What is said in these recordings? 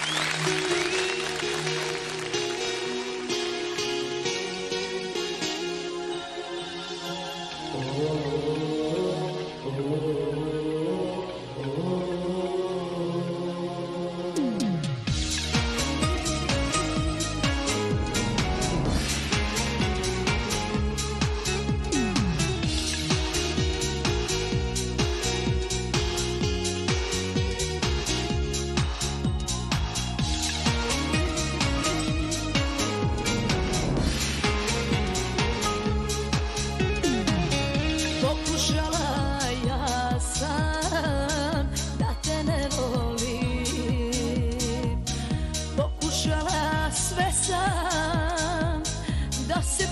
Da se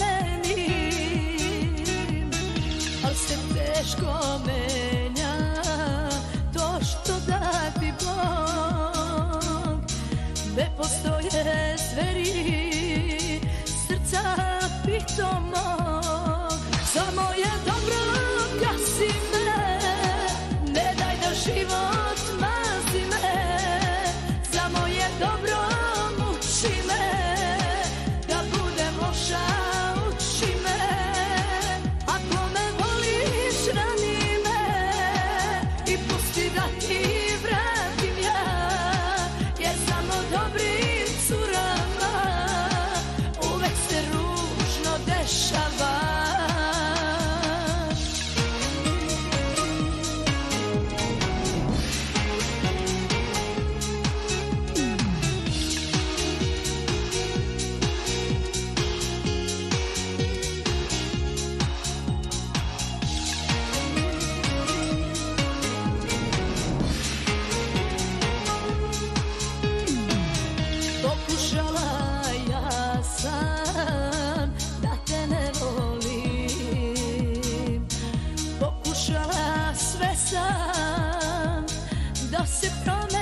promenim, al se teško menja to što da ti Bog. Ne postoje zveri srca pitomog. Samo je dobro gasi me, ne daj da život mazi me. Samo je dobro muči me, da budem loša uči me. Ako me voliš rani me i pusti da ti vratim ja, jer samo dobrim curama uvek se ružno dešava. Pokušala ja sam da te ne volim, pokušala sve sam da se promenim.